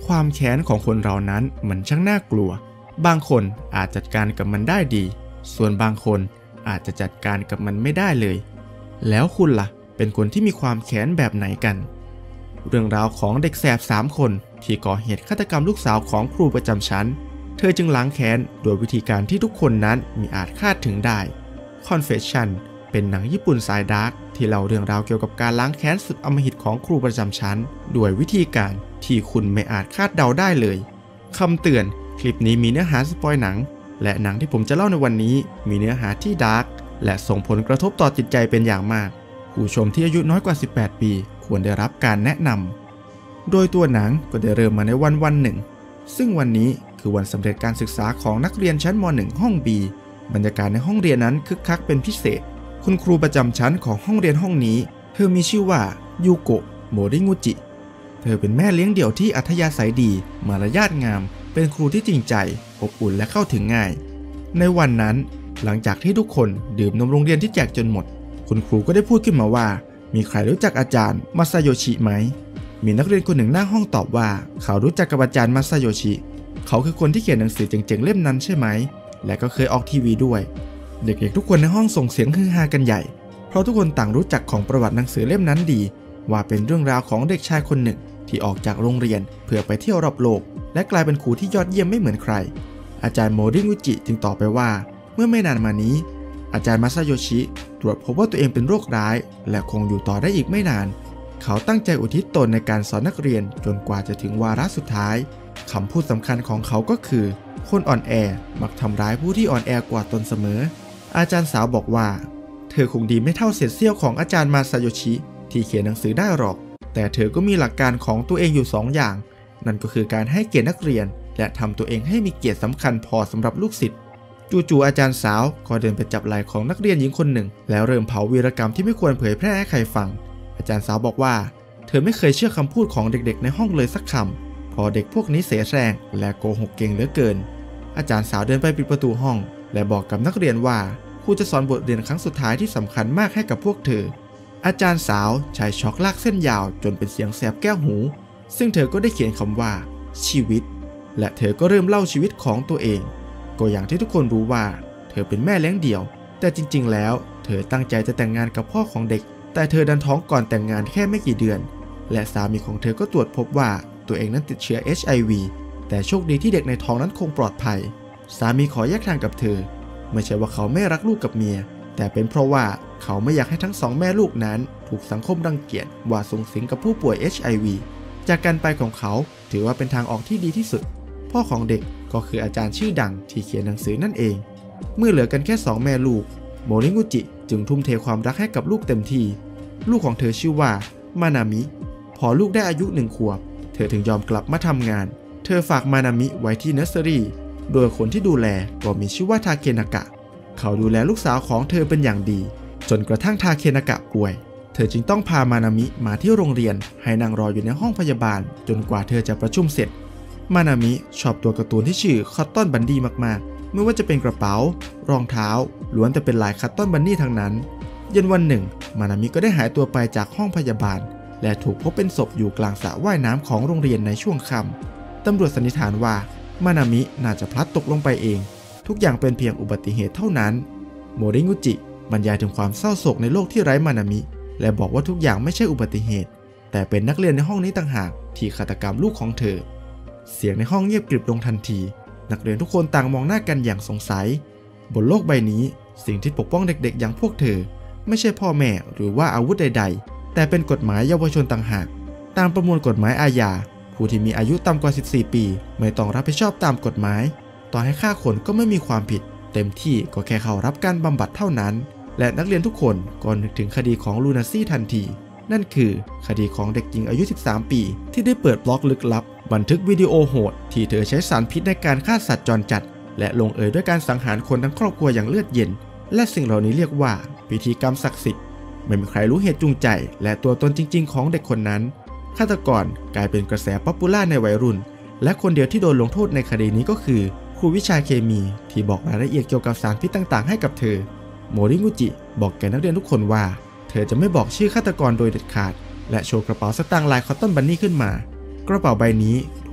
ความแค้นของคนเรานั้นมันช่างน่ากลัวบางคนอาจจัดการกับมันได้ดีส่วนบางคนอาจจะจัดการกับมันไม่ได้เลยแล้วคุณล่ะเป็นคนที่มีความแค้นแบบไหนกันเรื่องราวของเด็กแสบ3 คนที่ก่อเหตุฆาตกรรมลูกสาวของครูประจำชั้นเธอจึงล้างแค้นโดยวิธีการที่ทุกคนนั้นมิอาจคาดถึงได้ Confession เป็นหนังญี่ปุ่นสายดาร์กที่เล่าเรื่องราวเกี่ยวกับการล้างแค้นสุดอำมหิตของครูประจำชั้นด้วยวิธีการที่คุณไม่อาจคาดเดาได้เลยคำเตือนคลิปนี้มีเนื้อหาสปอยหนังและหนังที่ผมจะเล่าในวันนี้มีเนื้อหาที่ดาร์กและส่งผลกระทบต่อจิตใจเป็นอย่างมากผู้ชมที่อายุน้อยกว่า18 ปีควรได้รับการแนะนำโดยตัวหนังก็ได้เริ่มมาในวันหนึ่งซึ่งวันนี้คือวันสำเร็จการศึกษาของนักเรียนชั้นม.1 ห้อง B บรรยากาศในห้องเรียนนั้นคึกคักเป็นพิเศษคุณครูประจำชั้นของห้องเรียนห้องนี้เธอมีชื่อว่ายูโกะโมริงุจิเธอเป็นแม่เลี้ยงเดี่ยวที่อัธยาศัยดีมารยาทงามเป็นครูที่จริงใจอบอุ่นและเข้าถึงง่ายในวันนั้นหลังจากที่ทุกคนดื่มนมโรงเรียนที่แจกจนหมดคุณครูก็ได้พูดขึ้นมาว่ามีใครรู้จักอาจารย์มาซาโยชิไหมมีนักเรียนคนหนึ่งหน้าห้องตอบว่าเขารู้จักกับอาจารย์มาซาโยชิเขาคือคนที่เขียนหนังสือเจ๋งๆเล่มนั้นใช่ไหมและก็เคยออกทีวีด้วยเด็กๆทุกคนในห้องส่งเสียงฮือฮากันใหญ่เพราะทุกคนต่างรู้จักของประวัติหนังสือเล่มนั้นดีว่าเป็นเรื่องราวของเด็กชายคนหนึ่งที่ออกจากโรงเรียนเพื่อไปเที่ยวรอบโลกและกลายเป็นครูที่ยอดเยี่ยมไม่เหมือนใครอาจารย์โมริงุจิจึงตอบไปว่าเมื่อไม่นานมานี้อาจารย์มาซาโยชิตรวจพบว่าตัวเองเป็นโรคร้ายและคงอยู่ต่อได้อีกไม่นานเขาตั้งใจอุทิศตนในการสอนนักเรียนจนกว่าจะถึงวาระสุดท้ายคำพูดสำคัญของเขาก็คือคนอ่อนแอมักทำร้ายผู้ที่อ่อนแอกว่าตนเสมออาจารย์สาวบอกว่าเธอคงดีไม่เท่าเศษเสี้ยวของอาจารย์มาซาโยชิที่เขียนหนังสือได้หรอกแต่เธอก็มีหลักการของตัวเองอยู่2 อย่างนั่นก็คือการให้เกียรตินักเรียนและทำตัวเองให้มีเกียรติสำคัญพอสำหรับลูกศิษย์จู่ๆอาจารย์สาวก็เดินไปจับไหล่ของนักเรียนหญิงคนหนึ่งแล้วเริ่มเผาวีรกรรมที่ไม่ควรเผยแพร่ให้ใครฟังอาจารย์สาวบอกว่าเธอไม่เคยเชื่อคำพูดของเด็กๆในห้องเลยสักคำเพราะเด็กพวกนี้เสแสร้งและโกหกเก่งเหลือเกินอาจารย์สาวเดินไปปิดประตูห้องและบอกกับนักเรียนว่าครูจะสอนบทเรียนครั้งสุดท้ายที่สำคัญมากให้กับพวกเธออาจารย์สาวใช้ช็อกลากเส้นยาวจนเป็นเสียงแสบแก้วหูซึ่งเธอก็ได้เขียนคำว่าชีวิตและเธอก็เริ่มเล่าชีวิตของตัวเองก็อย่างที่ทุกคนรู้ว่าเธอเป็นแม่เลี้ยงเดี่ยวแต่จริงๆแล้วเธอตั้งใจจะแต่งงานกับพ่อของเด็กแต่เธอดันท้องก่อนแต่งงานแค่ไม่กี่เดือนและสามีของเธอก็ตรวจพบว่าตัวเองนั้นติดเชื้อ HIV แต่โชคดีที่เด็กในท้องนั้นคงปลอดภัยสามีขอแยกทางกับเธอไม่ใช่ว่าเขาไม่รักลูกกับเมียแต่เป็นเพราะว่าเขาไม่อยากให้ทั้ง2 แม่ลูกนั้นถูกสังคมรังเกียจว่าส่งสิงกับผู้ป่วย HIV จากการไปของเขาถือว่าเป็นทางออกที่ดีที่สุดพ่อของเด็กก็คืออาจารย์ชื่อดังที่เขียนหนังสือนั่นเองเมื่อเหลือกันแค่2 แม่ลูกโมริงุจิจึงทุ่มเทความรักให้กับลูกเต็มที่ลูกของเธอชื่อว่ามานามิพอลูกได้อายุ1 ขวบเธอถึงยอมกลับมาทำงานเธอฝากมานามิไว้ที่เนอร์เซอรี่โดยคนที่ดูแลก็มีชื่อว่าทาเคนากะเขาดูแลลูกสาวของเธอเป็นอย่างดีจนกระทั่งทาเคนากะป่วยเธอจึงต้องพามานามิมาที่โรงเรียนให้นั่งรออยู่ในห้องพยาบาลจนกว่าเธอจะประชุมเสร็จมานามิชอบตัวการ์ตูนที่ชื่อคัตตอนบันดี้มากๆไม่ว่าจะเป็นกระเป๋ารองเท้าล้วนแต่เป็นลายคัตตอนบันดี้ทั้งนั้นเย็นวันหนึ่งมานามิก็ได้หายตัวไปจากห้องพยาบาลและถูกพบเป็นศพอยู่กลางสระว่ายน้ำของโรงเรียนในช่วงค่ำตำรวจสันนิษฐานว่ามานามิน่าจะพลัดตกลงไปเองทุกอย่างเป็นเพียงอุบัติเหตุเท่านั้นโมริงุจิบรรยายถึงความเศร้าโศกในโลกที่ไร้มานามิและบอกว่าทุกอย่างไม่ใช่อุบัติเหตุแต่เป็นนักเรียนในห้องนี้ต่างหากที่ฆาตกรรมลูกของเธอเสียงในห้องเงียบกริบลงทันทีนักเรียนทุกคนต่างมองหน้ากันอย่างสงสัยบนโลกใบนี้สิ่งที่ปกป้องเด็กๆอย่างพวกเธอไม่ใช่พ่อแม่หรือว่าอาวุธใดๆแต่เป็นกฎหมายเยาวชนต่างหากตามประมวลกฎหมายอาญาผู้ที่มีอายุต่ำกว่า14 ปีไม่ต้องรับผิดชอบตามกฎหมายต่อให้ฆ่าคนก็ไม่มีความผิดเต็มที่ก็แค่เข้ารับการบำบัดเท่านั้นและนักเรียนทุกคนก็นึกถึงคดีของลูนาซี่ทันทีนั่นคือคดีของเด็กหญิงอายุ13 ปีที่ได้เปิดบล็อกลึกลับบันทึกวิดีโอโหดที่เธอใช้สารพิษในการฆ่าสัตว์จรจัดและลงเอยด้วยการสังหารคนทั้งครอบครัวอย่างเลือดเย็นและสิ่งเหล่านี้เรียกว่าพิธีกรรมศักดิ์สิทธิ์ไม่มีใครรู้เหตุจูงใจและตัวตนจริงๆของเด็กคนนั้นฆาตกรกลายเป็นกระแสป๊อปปูล่าในวัยรุ่นและคนเดียวที่โดนลงโทษในคดีนี้ก็คือครูวิชาเคมีที่บอกรายละเอียดเกี่ยวกับสารพิษต่างๆให้กับเธอโมริงุจิบอกแก่นักเรียนทุกคนว่าเธอจะไม่บอกชื่อฆาตกรโดยเด็ดขาดและโชว์กระเป๋าสตางค์ลายคอตตอนบันนี่ขึ้นมากระเป๋าใบนี้ถู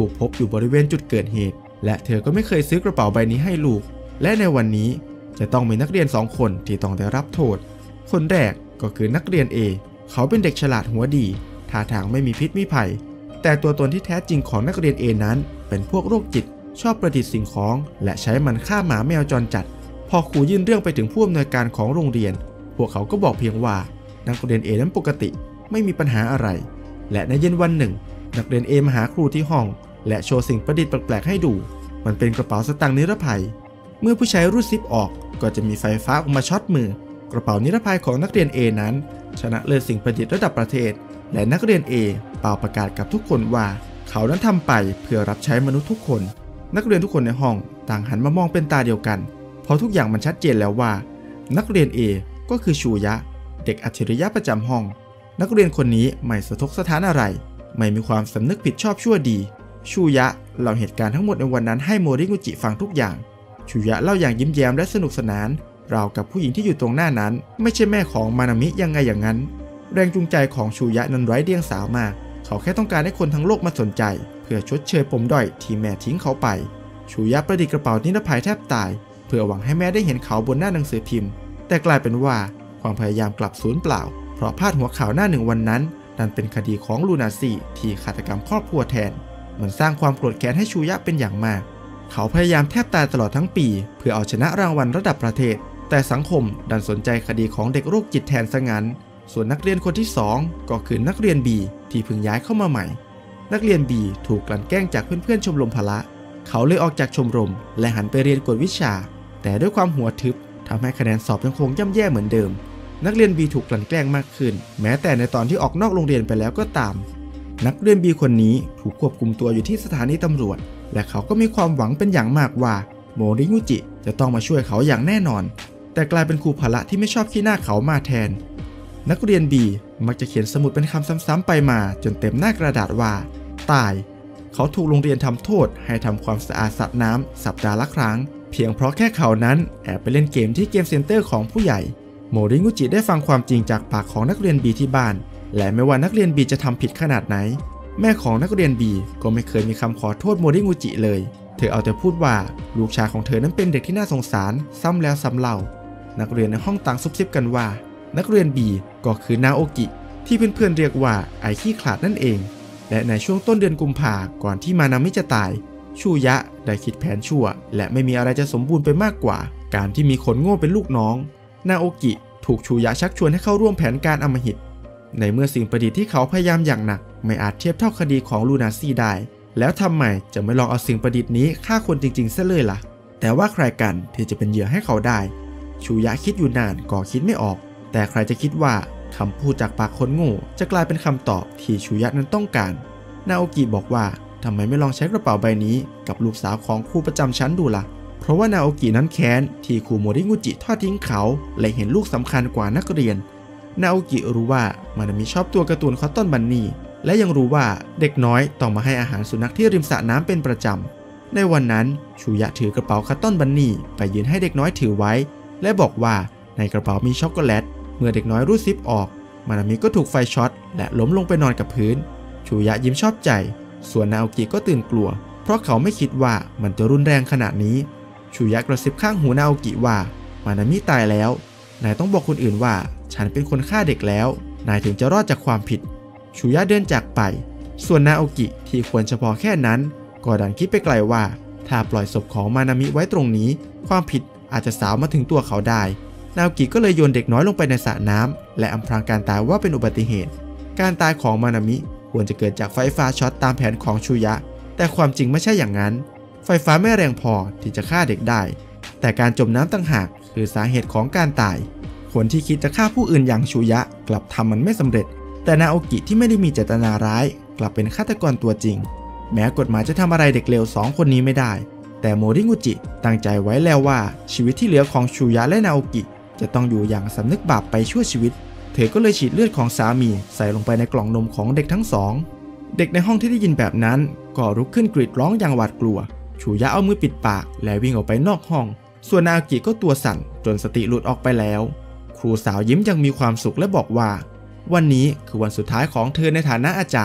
ถูกพบอยู่บริเวณจุดเกิดเหตุและเธอก็ไม่เคยซื้อกระเป๋าใบนี้ให้ลูกและในวันนี้จะต้องมีนักเรียน2 คนที่ต้องได้รับโทษคนแรกก็คือนักเรียน A เขาเป็นเด็กฉลาดหัวดีท่าทางไม่มีพิษมีภัยแต่ตัวตนที่แท้จริงของนักเรียน A นั้นเป็นพวกโรคจิตชอบประดิษฐ์สิ่งของและใช้มันฆ่าหมาแมวจรจัดพอครูยื่นเรื่องไปถึงผู้อำนวยการของโรงเรียนพวกเขาก็บอกเพียงว่านักเรียน A นั้นปกติไม่มีปัญหาอะไรและในเย็นวันหนึ่งนักเรียน A มาหาครูที่ห้องและโชว์สิ่งประดิษฐ์แปลกๆให้ดูมันเป็นกระเป๋าสตางค์นิรภัยเมื่อผู้ใช้รูดซิปออกก็จะมีไฟฟ้าออกมาช็อตมือกระเป๋านิรภัยของนักเรียน A นั้นชนะเลิศสิ่งประดิษฐ์ระดับประเทศและนักเรียน A เป่าประกาศกับทุกคนว่าเขานั้นทำไปเพื่อรับใช้มนุษย์ทุกคนนักเรียนทุกคนในห้องต่างหันมามองเป็นตาเดียวกันเพราะทุกอย่างมันชัดเจนแล้วว่านักเรียน A ก็คือชูยะเด็กอัจฉริยะประจำห้องนักเรียนคนนี้ไม่สะทกสถานอะไรไม่มีความสำนึกผิดชอบชั่วดีชูยะเล่าเหตุการณ์ทั้งหมดในวันนั้นให้โมริงุจิฟังทุกอย่างชูยะเล่าอย่างยิ้มแย้มและสนุกสนานราวกับผู้หญิงที่อยู่ตรงหน้านั้นไม่ใช่แม่ของมานามิยังไงอย่างนั้นแรงจูงใจของชูยะนั้นไร้เดียงสามากเขาแค่ต้องการให้คนทั้งโลกมาสนใจเพื่อชดเชยปมด้อยที่แม่ทิ้งเขาไปชูยะประดิษฐ์กระเป๋านิรภัยแทบตายเพื่อหวังให้แม่ได้เห็นเขาบนหน้าหนังสือพิมพ์แต่กลายเป็นว่าความพยายามกลับสูญเปล่าเพราะพาดหัวข่าวหน้าหนึ่งวันนั้นนั่นเป็นคดีของลูนาซี่ที่ฆาตกรรมครอบครัวแทนมันสร้างความโกรธแค้นให้ชูยะเป็นอย่างมากเขาพยายามแทบตายตลอดทั้งปีเพื่อเอาชนะรางวัลระดับประเทศแต่สังคมดันสนใจคดีของเด็กโรคจิตแทนซะงั้นส่วนนักเรียนคนที่2ก็คือนักเรียน B ที่เพิ่งย้ายเข้ามาใหม่นักเรียน B ถูกกลั่นแกล้งจากเพื่อนๆชมรมพละเขาเลยออกจากชมรมและหันไปเรียนกวดวิชาแต่ด้วยความหัวทึบทำให้คะแนนสอบยังคงย่ำแย่เหมือนเดิมนักเรียน B ถูกกลั่นแกล้งมากขึ้นแม้แต่ในตอนที่ออกนอกโรงเรียนไปแล้วก็ตามนักเรียน B คนนี้ถูกควบคุมตัวอยู่ที่สถานีตำรวจและเขาก็มีความหวังเป็นอย่างมากว่าโมริงุจิจะต้องมาช่วยเขาอย่างแน่นอนแต่กลายเป็นครูพละที่ไม่ชอบขี้หน้าเขามาแทนนักเรียน B มักจะเขียนสมุดเป็นคำซ้ำๆไปมาจนเต็มหน้ากระดาษว่าตายเขาถูกโรงเรียนทำโทษให้ทำความสะอาดสระน้ำสัปดาห์ละครั้งเพียงเพราะแค่เขานั้นแอบไปเล่นเกมที่เกมเซ็นเตอร์ของผู้ใหญ่โมริงุจิได้ฟังความจริงจากปากของนักเรียน B ที่บ้านและไม่ว่านักเรียน B จะทำผิดขนาดไหนแม่ของนักเรียน B ก็ไม่เคยมีคำขอโทษโมริงุจิเลยเธอเอาแต่พูดว่าลูกชายของเธอนั้นเป็นเด็กที่น่าสงสารซ้ำแล้วซ้ำเล่านักเรียนในห้องต่างซุบซิบกันว่านักเรียน B ก็คือนาโอกิที่เพื่อนๆเรียกว่าไอขี้ขลาดนั่นเองและในช่วงต้นเดือนกุมภาพันธ์ก่อนที่มานามิจะตายชูยะได้คิดแผนชั่วและไม่มีอะไรจะสมบูรณ์ไปมากกว่าการที่มีคนโง่เป็นลูกน้องนาโอกิถูกชูยะชักชวนให้เข้าร่วมแผนการอำมหิตในเมื่อสิ่งประดิษฐ์ที่เขาพยายามอย่างหนักไม่อาจเทียบเท่าคดีของลูนาซี่ได้แล้วทำไมจะไม่ลองเอาสิ่งประดิษฐ์นี้ฆ่าคนจริงๆซะเลยล่ะแต่ว่าใครกันที่จะเป็นเหยื่อให้เขาได้ชูยะคิดอยู่นานก็คิดไม่ออกแต่ใครจะคิดว่าคำพูดจากปากคนโง่จะกลายเป็นคำตอบที่ชูยะนั้นต้องการนาโอกิบอกว่าทำไมไม่ลองใช้กระเป๋าใบนี้กับลูกสาวของครูประจำชั้นดูล่ะเพราะว่านาโอกินั้นแค้นที่ครูโมริงุจิทอดทิ้งเขาและเห็นลูกสำคัญกว่านักเรียนนาโอกิรู้ว่ามานามิชอบตัวการ์ตูนคอตตอนบันนี่และยังรู้ว่าเด็กน้อยต้องมาให้อาหารสุนัขที่ริมสระน้ำเป็นประจำในวันนั้นชูยะถือกระเป๋าคอตตอนบันนี่ไปยืนให้เด็กน้อยถือไว้และบอกว่าในกระเป๋ามีช็อกโกแลตเมื่อเด็กน้อยรูดซิปออกมานามิก็ถูกไฟช็อตและล้มลงไปนอนกับพื้นชูยะยิ้มชอบใจส่วนนาโอกิก็ตื่นกลัวเพราะเขาไม่คิดว่ามันจะรุนแรงขนาดนี้ชูยะกระซิบข้างหูนาโอกิว่ามานามิตายแล้วนายต้องบอกคนอื่นว่าฉันเป็นคนฆ่าเด็กแล้วนายถึงจะรอดจากความผิดชูยะเดินจากไปส่วนนาโอกิที่ควรเฉพาะแค่นั้นก็ดันคิดไปไกลว่าถ้าปล่อยศพของมานามิไว้ตรงนี้ความผิดอาจจะสาวมาถึงตัวเขาได้นาโอกิก็เลยโยนเด็กน้อยลงไปในสระน้ำและอำพรางการตายว่าเป็นอุบัติเหตุการตายของมานามิควรจะเกิดจากไฟฟ้าช็อตตามแผนของชูยะแต่ความจริงไม่ใช่อย่างนั้นไฟฟ้าไม่แรงพอที่จะฆ่าเด็กได้แต่การจมน้ำต่างหากคือสาเหตุของการตายคนที่คิดจะฆ่าผู้อื่นอย่างชูยะกลับทำมันไม่สำเร็จแต่นาโอกิที่ไม่ได้มีเจตนาร้ายกลับเป็นฆาตกรตัวจริงแม้กฎหมายจะทำอะไรเด็กเลว2 คนนี้ไม่ได้แต่โมริงุจิตั้งใจไว้แล้วว่าชีวิตที่เหลือของชูยะและนาโอกิจะต้องอยู่อย่างสำนึกบาปไปชั่วชีวิตเธอก็เลยฉีดเลือดของสามีใส่ลงไปในกล่องนมของเด็กทั้ง2เด็กในห้องที่ได้ยินแบบนั้นก็ลุกขึ้นกรีดร้องอย่างหวาดกลัวชูยะเอามือปิดปากและวิ่งออกไปนอกห้องส่วนนาโอกิก็ตัวสั่นจนสติหลุดออกไปแล้วครูสาวยิ้มยังมีความสุขและบอกว่าวันนี้คือวันสุดท้ายของเธอในฐานะอาจารย์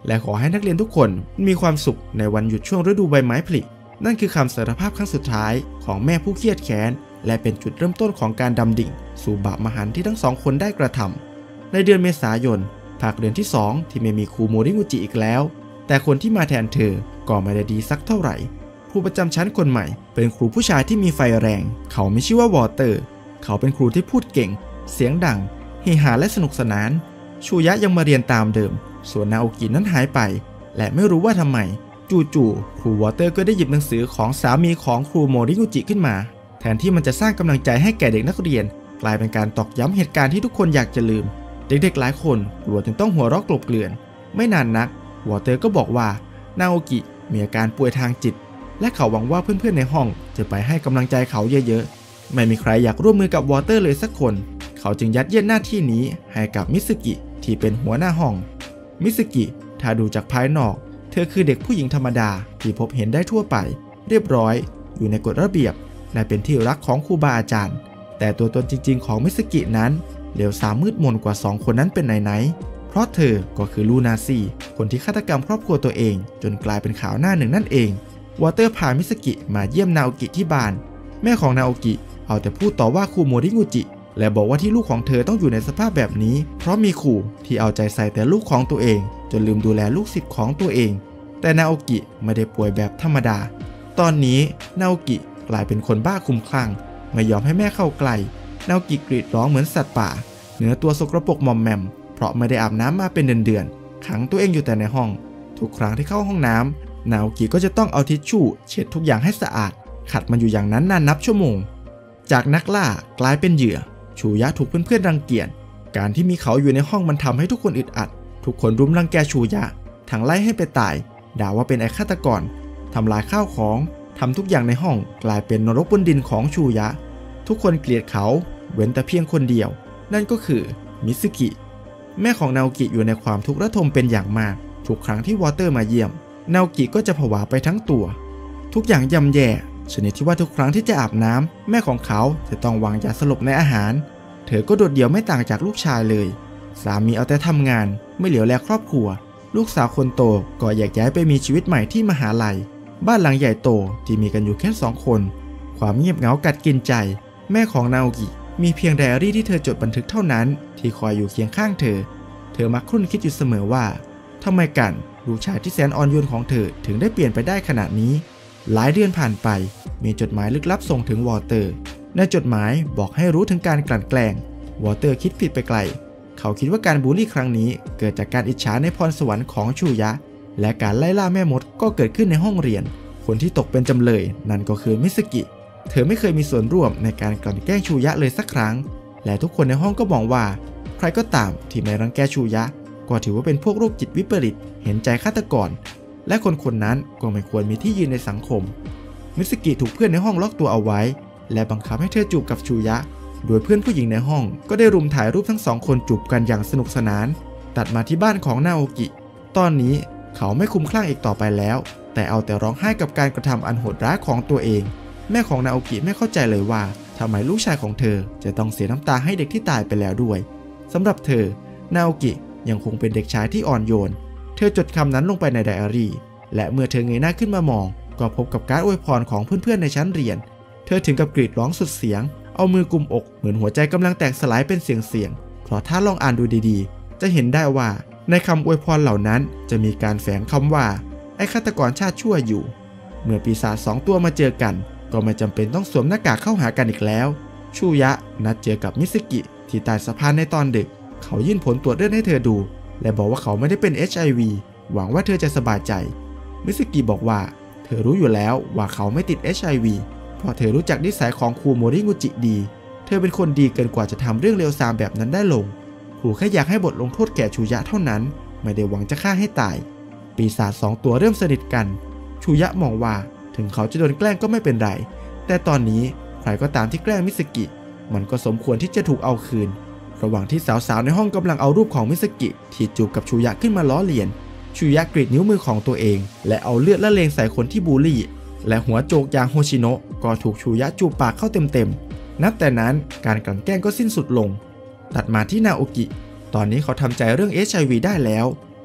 และขอให้นักเรียนทุกคนมีความสุขในวันหยุดช่วงฤดูใบไม้ผลินั่นคือคำสารภาพครั้งสุดท้ายของแม่ผู้เครียดแค้นและเป็นจุดเริ่มต้นของการดำดิ่งสู่บาปมหันต์ที่ทั้งสองคนได้กระทำในเดือนเมษายนภาคเดือนที่2ที่ไม่มีครูโมริงุจิอีกแล้วแต่คนที่มาแทนเธอก็ไม่ได้ดีสักเท่าไหร่ครูประจำชั้นคนใหม่เป็นครูผู้ชายที่มีไฟแรงเขาไม่ชื่อว่าวอเตอร์เขาเป็นครูที่พูดเก่งเสียงดังเฮฮาและสนุกสนานชูยะยังมาเรียนตามเดิมส่วนนาโอกินั้นหายไปและไม่รู้ว่าทำไมจู่ๆครูวอเตอร์ก็ได้หยิบหนังสือของสามีของครูโมริงุจิขึ้นมาแทนที่มันจะสร้างกำลังใจให้แก่เด็กนักเรียนกลายเป็นการตอกย้ำเหตุการณ์ที่ทุกคนอยากจะลืมเด็กๆหลายคนกลัวจนต้องหัวเราะกลบเกลื่อนไม่นานนักวอเตอร์ก็บอกว่านาโอกิมีอาการป่วยทางจิตและเขาหวังว่าเพื่อนๆในห้องจะไปให้กำลังใจเขาเยอะๆไม่มีใครอยากร่วมมือกับวอเตอร์เลยสักคนเขาจึงยัดเยียดหน้าที่นี้ให้กับมิซึกิที่เป็นหัวหน้าห้องมิซึกิถ้าดูจากภายนอกเธอคือเด็กผู้หญิงธรรมดาที่พบเห็นได้ทั่วไปเรียบร้อยอยู่ในกฎระเบียบและเป็นที่รักของครูบาอาจารย์แต่ตัวตนจริงๆของมิซึกินั้นเลวทรามมืดมนกว่า2คนนั้นเป็นไหนๆเพราะเธอก็คือลูนาซีคนที่ฆาตกรรมครอบครัวตัวเองจนกลายเป็นข่าวหน้าหนึ่งนั่นเองวอเตอร์พามิซึกิมาเยี่ยมนาโอกิที่บ้านแม่ของนาโอกิเอาแต่พูดต่อว่าครูโมริงุจิและบอกว่าที่ลูกของเธอต้องอยู่ในสภาพแบบนี้เพราะมีครูที่เอาใจใส่แต่ลูกของตัวเองจนลืมดูแลลูกศิษย์ของตัวเองแต่นาโอกิไม่ได้ป่วยแบบธรรมดาตอนนี้นาโอกิกลายเป็นคนบ้าคลุ้มคลั่งไม่ยอมให้แม่เข้าใกล้นาโอกิกรีดร้องเหมือนสัตว์ป่าเนื้อตัวสกปรกมอมแมมเพราะไม่ได้อาบน้ำมาเป็นเดือนๆขังตัวเองอยู่แต่ในห้องทุกครั้งที่เข้าห้องน้ำนาโอกิก็จะต้องเอาทิชชู่เช็ดทุกอย่างให้สะอาดขัดมันอยู่อย่างนั้นนานนับชั่วโมงจากนักล่ากลายเป็นเหยื่อชูยะถูกเพื่อนๆรังเกียจการที่มีเขาอยู่ในห้องมันทำให้ทุกคนอึดอัดทุกคนรุมรังแกชูยะทั้งไล่ให้ไปตายด่าว่าเป็นไอ้ฆาตกรทำลายข้าวของทำทุกอย่างในห้องกลายเป็นนรกบนดินของชูยะทุกคนเกลียดเขาเว้นแต่เพียงคนเดียวนั่นก็คือมิซึกิแม่ของนาโอกิอยู่ในความทุกข์ระทมเป็นอย่างมากทุกครั้งที่วอเตอร์มาเยี่ยมนาโอกิก็จะผวาไปทั้งตัวทุกอย่างย่ำแย่ชนิดที่ว่าทุกครั้งที่จะอาบน้ำแม่ของเขาจะต้องวางยาสลบในอาหารเธอก็โดดเดี่ยวไม่ต่างจากลูกชายเลยสามีเอาแต่ทำงานไม่เหลียวแลครอบครัวลูกสาวคนโตก็แยกย้ายไปมีชีวิตใหม่ที่มหาลัยบ้านหลังใหญ่โตที่มีกันอยู่แค่2 คนความเงียบเหงากัดกินใจแม่ของนาโอกิมีเพียงไดอารี่ที่เธอจดบันทึกเท่านั้นที่คอยอยู่เคียงข้างเธอมักครุ่นคิดอยู่เสมอว่าทำไมกันลูกชายที่แสนอ่อนโยนของเธอถึงได้เปลี่ยนไปได้ขนาดนี้หลายเดือนผ่านไปมีจดหมายลึกลับส่งถึงวอเตอร์ในจดหมายบอกให้รู้ถึงการกลั่นแกล้งวอเตอร์คิดผิดไปไกลเขาคิดว่าการบูลลี่ครั้งนี้เกิดจากการอิจฉาในพรสวรรค์ของชูยะและการไล่ล่าแม่มดก็เกิดขึ้นในห้องเรียนคนที่ตกเป็นจำเลยนั่นก็คือมิซึกิเธอไม่เคยมีส่วนร่วมในการกลั่นแกล้งชูยะเลยสักครั้งและทุกคนในห้องก็มองว่าใครก็ตามที่ไม่รังแกชูยะก็ถือว่าเป็นพวกโรคจิตวิปริตเห็นใจฆาตกรและคนนั้นก็ไม่ควรมีที่ยืนในสังคมมิซึกิถูกเพื่อนในห้องล็อกตัวเอาไว้และบังคับให้เธอจูบกับชูยะโดยเพื่อนผู้หญิงในห้องก็ได้รุมถ่ายรูปทั้ง2 คนจูบกันอย่างสนุกสนานตัดมาที่บ้านของนาโอกิตอนนี้เขาไม่คลุ้มคลั่งอีกต่อไปแล้วแต่เอาแต่ร้องไห้กับการกระทำอันโหดร้ายของตัวเองแม่ของนาโอกิไม่เข้าใจเลยว่าทำไมลูกชายของเธอจะต้องเสียน้ำตาให้เด็กที่ตายไปแล้วด้วยสำหรับเธอนาโอกิยังคงเป็นเด็กชายที่อ่อนโยนเธอจดคำนั้นลงไปในไดอารี่และเมื่อเธอเงยหน้าขึ้นมามองก็พบกับการอวยพรของเพื่อนๆในชั้นเรียนเธอถึงกับกรีดร้องสุดเสียงเอามือกุมอกเหมือนหัวใจกำลังแตกสลายเป็นเสียงเพราะถ้าลองอ่านดูดีๆจะเห็นได้ว่าในคำอวยพรเหล่านั้นจะมีการแฝงคำว่าไอ้ฆาตกรชาติชั่วอยู่เมื่อปีศาจ2 ตัวมาเจอกันก็ไม่จำเป็นต้องสวมหน้ากากเข้าหากันอีกแล้วชูยะนัดเจอกับมิซึกิที่ใต้สะพานในตอนดึกเขายื่นผลตรวจเลือดให้เธอดูและบอกว่าเขาไม่ได้เป็น HIV หวังว่าเธอจะสบายใจมิซึกิบอกว่าเธอรู้อยู่แล้วว่าเขาไม่ติด HIV เพราะเธอรู้จักนิสัยของครูโมริงุจิดีเธอเป็นคนดีเกินกว่าจะทำเรื่องเลวทรามแบบนั้นได้ลงครูแค่อยากให้บทลงโทษแก่ชูยะเท่านั้นไม่ได้หวังจะฆ่าให้ตายปีศาจ2 ตัวเริ่มสนิทกันชูยะมองว่าถึงเขาจะโดนแกล้งก็ไม่เป็นไรแต่ตอนนี้ใครก็ตามที่แกล้งมิซึกิมันก็สมควรที่จะถูกเอาคืนระหว่างที่สาวๆในห้องกำลังเอารูปของมิซึกิที่จูบกับชูยะขึ้นมาล้อเลียนชูยะกรีดนิ้วมือของตัวเองและเอาเลือดละเลงใส่คนที่บูลลี่และหัวโจกอย่างโฮชิโนะก็ถูกชูยะจูบปากเข้าเต็มๆนับแต่นั้นการกลั่นแกล้งก็สิ้นสุดลงตัดมาที่นาโอกิตอนนี้เขาทำใจเรื่อง HIV ได้แล้ว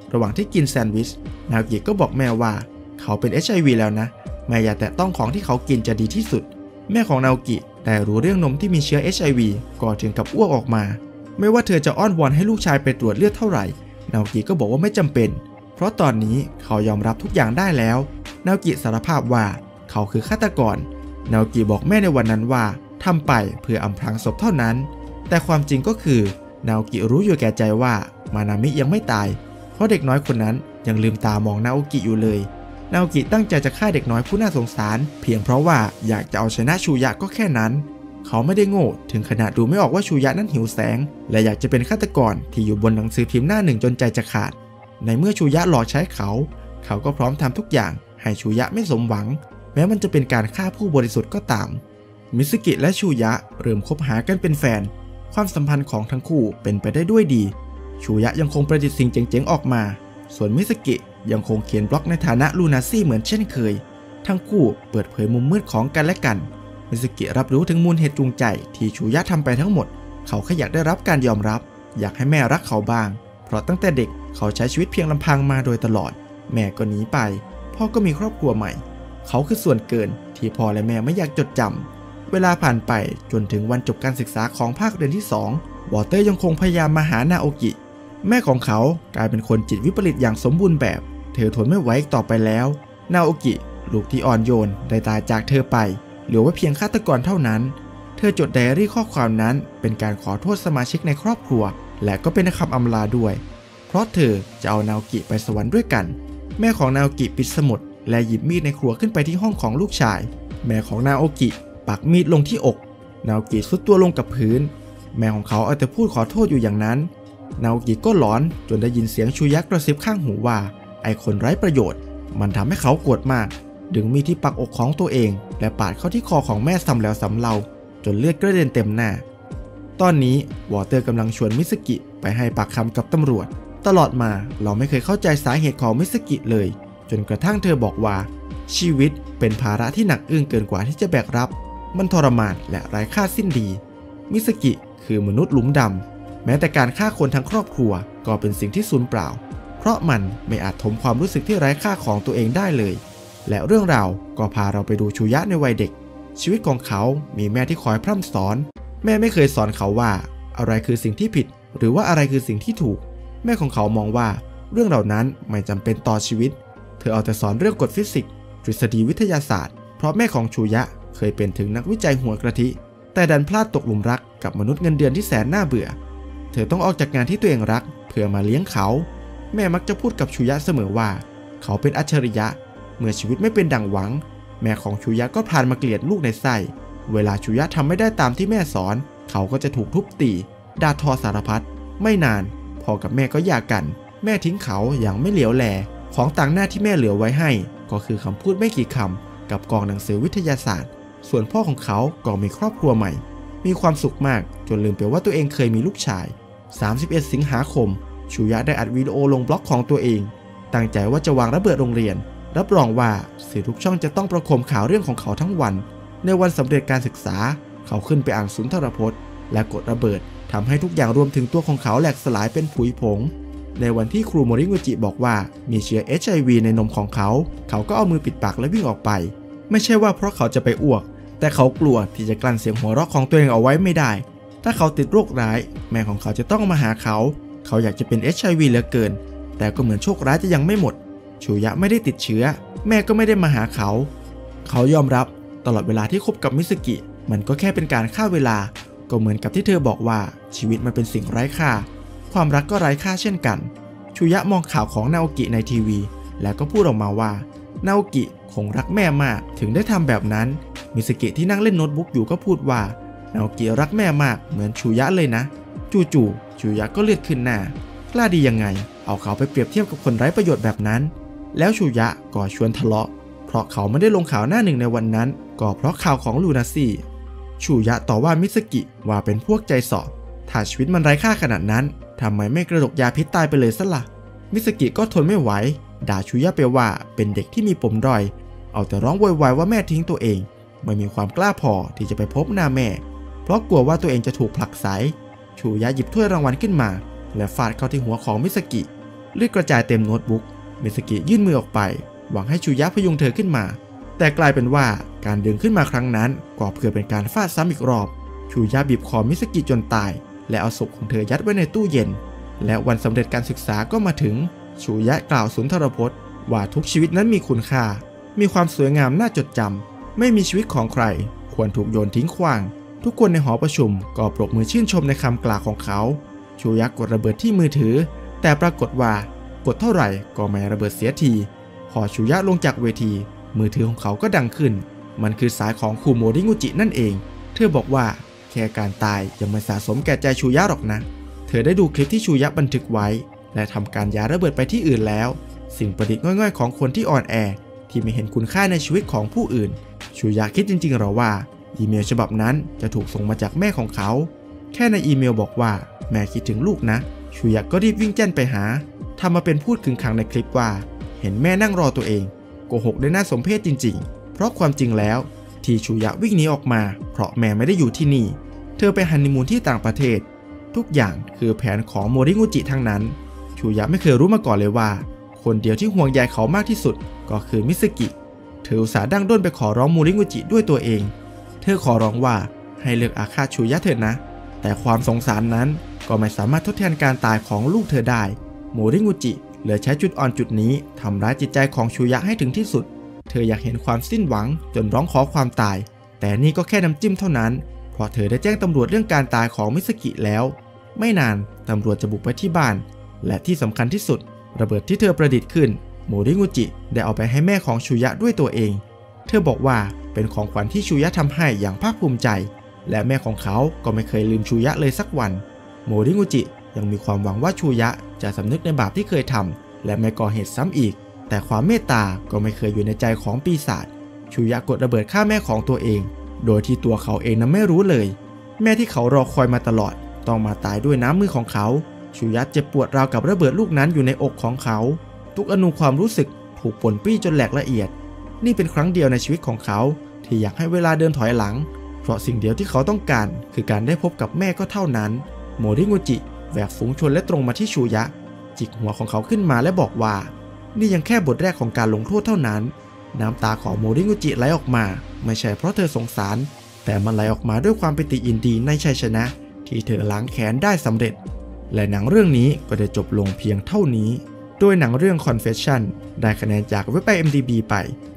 ระหว่างที่กินแซนด์วิชนาโอกิก็บอกแม่ว่าเขาเป็น HIV แล้วนะแม่อย่าแตะต้องของที่เขากินจะดีที่สุดแม่ของนาโอกิแต่รู้เรื่องนมที่มีเชื้อ HIV ก็ถึงกับอ้วกออกมาไม่ว่าเธอจะอ้อนวอนให้ลูกชายไปตรวจเลือดเท่าไหร่นาโอกิก็บอกว่าไม่จำเป็นเพราะตอนนี้เขายอมรับทุกอย่างได้แล้วนาโอกิสารภาพว่าเขาคือฆาตกรนาโอกิบอกแม่ในวันนั้นว่าทำไปเพื่ออำพรางศพเท่านั้นแต่ความจริงก็คือนาโอกิรู้อยู่แก่ใจว่ามานามิยังไม่ตายเพราะเด็กน้อยคนนั้นยังลืมตามองนาโอกิอยู่เลยนาโอกิตั้งใจจะฆ่าเด็กน้อยผู้น่าสงสารเพียงเพราะว่าอยากจะเอาชนะชูยะก็แค่นั้นเขาไม่ได้โง่ถึงขนาดดูไม่ออกว่าชูยะนั้นหิวแสงและอยากจะเป็นฆาตกรที่อยู่บนหนังสือพิมพ์หน้าหนึ่งจนใจจะขาดในเมื่อชูยะหลอกใช้เขาก็พร้อมทำทุกอย่างให้ชูยะไม่สมหวังแม้มันจะเป็นการฆ่าผู้บริสุทธิ์ก็ตามมิซึกิและชูยะเริ่มคบหากันเป็นแฟนความสัมพันธ์ของทั้งคู่เป็นไปได้ด้วยดีชูยะยังคงประดิษฐ์สิ่งเจ๋งๆออกมาส่วนมิซึกิยังคงเขียนบล็อกในฐานะลูนาซี่เหมือนเช่นเคยทั้งคู่เปิดเผยมุมมืดของกันและกันมิซึกิรับรู้ถึงมูลเหตุจูงใจที่ชูยะทำไปทั้งหมดเขาแค่อยากได้รับการยอมรับอยากให้แม่รักเขาบ้างเพราะตั้งแต่เด็กเขาใช้ชีวิตเพียงลำพังมาโดยตลอดแม่ก็หนีไปพ่อก็มีครอบครัวใหม่เขาคือส่วนเกินที่พ่อและแม่ไม่อยากจดจำเวลาผ่านไปจนถึงวันจบการศึกษาของภาคเรียนที่2วอเตอร์ยังคงพยายามมาหานาโอกิแม่ของเขากลายเป็นคนจิตวิปริตอย่างสมบูรณ์แบบเธอทนไม่ไหวอีกต่อไปแล้วนาโอกิลูกที่อ่อนโยนได้ตายจากเธอไปเหลือไว้เพียงฆาตกรเท่านั้นเธอจดไดอารี่ข้อความนั้นเป็นการขอโทษสมาชิกในครอบครัวและก็เป็นคำอำลาด้วยเพราะเธอจะเอานาโอกิไปสวรรค์ด้วยกันแม่ของนาโอกิปิดสมุดและหยิบมีดในครัวขึ้นไปที่ห้องของลูกชายแม่ของนาโอกิปักมีดลงที่อกนาโอกิทรุดตัวลงกับพื้นแม่ของเขาเอาแต่พูดขอโทษอยู่อย่างนั้นนาโอกิก็หลอนจนได้ยินเสียงชูยะกระซิบข้างหูว่าไอ้คนไร้ประโยชน์มันทำให้เขาโกรธมากดึงมีดที่ปักอกของตัวเองและปาดเข้าที่คอของแม่ซ้ำแล้วซ้ำเล่าจนเลือดกระเด็นเต็มหน้าตอนนี้วอเตอร์กำลังชวนมิซึกิไปให้ปากคำกับตำรวจตลอดมาเราไม่เคยเข้าใจสาเหตุของมิซึกิเลยจนกระทั่งเธอบอกว่าชีวิตเป็นภาระที่หนักอึ้งเกินกว่าที่จะแบกรับมันทรมานและไร้ค่าสิ้นดีมิซึกิคือมนุษย์หลุมดำแม้แต่การฆ่าคนทั้งครอบครัวก็เป็นสิ่งที่สูญเปล่าเพราะมันไม่อาจทมความรู้สึกที่ไร้ค่าของตัวเองได้เลยและเรื่องราวก็พาเราไปดูชูยะในวัยเด็กชีวิตของเขามีแม่ที่คอยพร่ำสอนแม่ไม่เคยสอนเขาว่าอะไรคือสิ่งที่ผิดหรือว่าอะไรคือสิ่งที่ถูกแม่ของเขามองว่าเรื่องเหล่านั้นไม่จำเป็นต่อชีวิตเธอเอาแต่สอนเรื่องกฎฟิสิกส์ทฤษฎีวิทยาศาสตร์เพราะแม่ของชูยะเคยเป็นถึงนักวิจัยหัวกระทิแต่ดันพลาดตกหลุมรักกับมนุษย์เงินเดือนที่แสนน่าเบื่อเธอต้องออกจากงานที่ตัวเองรักเพื่อมาเลี้ยงเขาแม่มักจะพูดกับชูยะเสมอว่าเขาเป็นอัจฉริยะเมื่อชีวิตไม่เป็นดั่งหวังแม่ของชูยะก็พานมาเกลียดลูกในไส้เวลาชูยะทำไม่ได้ตามที่แม่สอนเขาก็จะถูกทุบตีด่าทอสารพัดไม่นานพ่อกับแม่ก็หย่ากันแม่ทิ้งเขาอย่างไม่เหลียวแลของต่างหน้าที่แม่เหลือไว้ให้ก็คือคำพูดไม่กี่คำกับกองหนังสือวิทยาศาสตร์ส่วนพ่อของเขาก็มีครอบครัวใหม่มีความสุขมากจนลืมไปว่าตัวเองเคยมีลูกชาย31 สิงหาคมชูยะได้อัดวิดีโอลงบล็อกของตัวเองตั้งใจว่าจะวางระเบิดโรงเรียนรับรองว่าสื่อทุกช่องจะต้องประโคมข่าวเรื่องของเขาทั้งวันในวันสำเร็จการศึกษาเขาขึ้นไปอ่านสุนทรพจน์และกดระเบิดทำให้ทุกอย่างรวมถึงตัวของเขาแหลกสลายเป็นผุยผงในวันที่ครูโมริงุจิบอกว่ามีเชื้อ HIV ในนมของเขาก็เอามือปิดปากและวิ่งออกไปไม่ใช่ว่าเพราะเขาจะไปอ้วกแต่เขากลัวที่จะกลั้นเสียงหัวเราะของตัวเองเอาไว้ไม่ได้ถ้าเขาติดโรคร้ายแม่ของเขาจะต้องมาหาเขาอยากจะเป็น HIV เหลือเกินแต่ก็เหมือนโชคร้ายจะยังไม่หมดชูยะไม่ได้ติดเชื้อแม่ก็ไม่ได้มาหาเขายอมรับตลอดเวลาที่คบกับมิซึกิมันก็แค่เป็นการฆ่าเวลาก็เหมือนกับที่เธอบอกว่าชีวิตมันเป็นสิ่งไร้ค่าความรักก็ไร้ค่าเช่นกันชูยะมองข่าวของนาโอกิในทีวีแล้วก็พูดออกมาว่านาโอกิคงรักแม่มากถึงได้ทำแบบนั้นมิซึกิที่นั่งเล่นโน้ตบุ๊กอยู่ก็พูดว่านาโอกิรักแม่มากเหมือนชูยะเลยนะจู่ๆชูยะก็เลือดขึ้นหน้ากล้าดียังไงเอาเขาไปเปรียบเทียบกับคนไร้ประโยชน์แบบนั้นแล้วชูยะก็ชวนทะเลาะเพราะเขาไม่ได้ลงข่าวหน้าหนึ่งในวันนั้นก็เพราะข่าวของลูนาซี่ชูยะต่อว่ามิซึกิว่าเป็นพวกใจส่อถ้าชีวิตมันไร้ค่าขนาดนั้นทำไมไม่กระดกยาพิษตายไปเลยซะล่ะมิซึกิก็ทนไม่ไหวด่าชูยะไปว่าเป็นเด็กที่มีปมด้อยเอาแต่ร้องโวยวายว่าแม่ทิ้งตัวเองไม่มีความกล้าพอที่จะไปพบหน้าแม่เพราะกลัวว่าตัวเองจะถูกผลักไสชูยะหยิบถ้วยรางวัลขึ้นมาและฟาดเข้าที่หัวของมิซึกิเลือดกระจายเต็มโน้ตบุ๊กมิสกิยื่นมือออกไปหวังให้ชูยะพยุงเธอขึ้นมาแต่กลายเป็นว่าการดึงขึ้นมาครั้งนั้นก็เพื่อเป็นการฟาดซ้ำอีกรอบชูยะบีบคอมิสกิจนตายและเอาศพของเธอยัดไว้ในตู้เย็นและวันสำเร็จการศึกษาก็มาถึงชูยะกล่าวสุนทรพจน์ว่าทุกชีวิตนั้นมีคุณค่ามีความสวยงามน่าจดจำไม่มีชีวิตของใครควรถูกโยนทิ้งขว้างทุกคนในหอประชุมก็ปรบมือชื่นชมในคำกล่าวของเขาชูยะกดระเบิดที่มือถือแต่ปรากฏว่ากดเท่าไหร่ก็ไม่ระเบิดเสียทีพอชูยะลงจากเวทีมือถือของเขาก็ดังขึ้นมันคือสายของคูโมริงุจินั่นเองเธอบอกว่าแค่การตายยังไม่สะสมแก่ใจชูยะหรอกนะเธอได้ดูคลิปที่ชูยะบันทึกไว้และทำการย้ายระเบิดไปที่อื่นแล้วสิ่งประดิษฐ์ง่อยๆของคนที่อ่อนแอที่ไม่เห็นคุณค่าในชีวิตของผู้อื่นชูยะคิดจริงๆหรอว่าอีเมลฉบับนั้นจะถูกส่งมาจากแม่ของเขาแค่ในอีเมลบอกว่าแม่คิดถึงลูกนะชูยะก็รีบวิ่งแจ้นไปหาทำมาเป็นพูดขึงขังในคลิปว่าเห็นแม่นั่งรอตัวเองโกหกได้น่าสมเพชจริงๆเพราะความจริงแล้วที่ชูยะวิ่งหนีออกมาเพราะแม่ไม่ได้อยู่ที่นี่เธอไปฮันนีมูนที่ต่างประเทศทุกอย่างคือแผนของโมริงุจิทั้งนั้นชูยะไม่เคยรู้มาก่อนเลยว่าคนเดียวที่ห่วงใยเขามากที่สุดก็คือมิสกิเธออุตส่าห์ดั้งด้นไปขอร้องโมริงุจิด้วยตัวเองเธอขอร้องว่าให้เลิกอาฆาตชูยะเถิดนะแต่ความสงสารนั้นก็ไม่สามารถทดแทนการตายของลูกเธอได้โมริงุจิเลยใช้จุดอ่อนจุดนี้ทำร้ายจิตใจของชูยะให้ถึงที่สุดเธออยากเห็นความสิ้นหวังจนร้องขอความตายแต่นี่ก็แค่น้ำจิ้มเท่านั้นเพราะเธอได้แจ้งตำรวจเรื่องการตายของมิสกิแล้วไม่นานตำรวจจะบุกไปที่บ้านและที่สำคัญที่สุดระเบิดที่เธอประดิษฐ์ขึ้นโมริงุจิได้เอาไปให้แม่ของชูยะด้วยตัวเองเธอบอกว่าเป็นของขวัญที่ชูยะทำให้อย่างภาคภูมิใจและแม่ของเขาก็ไม่เคยลืมชูยะเลยสักวันโมริงุจิยังมีความหวังว่าชูยะจะสำนึกในบาปที่เคยทำและไม่ก่อเหตุซ้ำอีกแต่ความเมตตาก็ไม่เคยอยู่ในใจของปีศาจชูยะกดระเบิดฆ่าแม่ของตัวเองโดยที่ตัวเขาเองนั้นไม่รู้เลยแม่ที่เขารอคอยมาตลอดต้องมาตายด้วยน้ำมือของเขาชูยะเจ็บปวดราวกับระเบิดลูกนั้นอยู่ในอกของเขาทุกอนูความรู้สึกถูกป่นปี้จนแหลกละเอียดนี่เป็นครั้งเดียวในชีวิตของเขาที่อยากให้เวลาเดินถอยหลังเพราะสิ่งเดียวที่เขาต้องการคือการได้พบกับแม่ก็เท่านั้นโมริงุจิแหวกฝูงชนและตรงมาที่ชูยะจิกหัวของเขาขึ้นมาและบอกว่านี่ยังแค่บทแรกของการลงโทษเท่านั้นน้ำตาของโมริงุจิไหลออกมาไม่ใช่เพราะเธอสงสารแต่มันไหลออกมาด้วยความปิติยินดีในชัยชนะที่เธอล้างแค้นได้สำเร็จและหนังเรื่องนี้ก็ได้จบลงเพียงเท่านี้โดยหนังเรื่อง Confession ได้คะแนนจากเว็บ IMDb ไป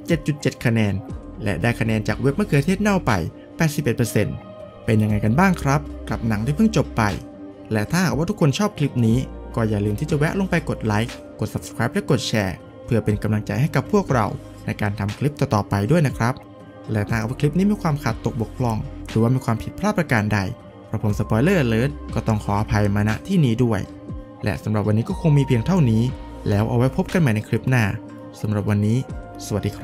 7.7 คะแนนและได้คะแนนจากเว็บมะเขือเทศเน่าไป 81% เป็นยังไงกันบ้างครับกับหนังที่เพิ่งจบไปและถ้าหากว่าทุกคนชอบคลิปนี้ก็อย่าลืมที่จะแวะลงไปกดไลค์กด Subscribe และกดแชร์เพื่อเป็นกำลังใจให้กับพวกเราในการทำคลิปต่อๆไปด้วยนะครับและถ้าหากว่าคลิปนี้มีความขาดตกบกพร่องหรือว่ามีความผิดพลาดประการใดกระผมสปอยเลอร์อเลิร์ทก็ต้องขออภัยมาณที่นี้ด้วยและสำหรับวันนี้ก็คงมีเพียงเท่านี้แล้วเอาไว้พบกันใหม่ในคลิปหน้าสำหรับวันนี้สวัสดี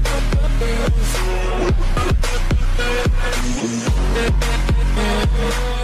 ครับ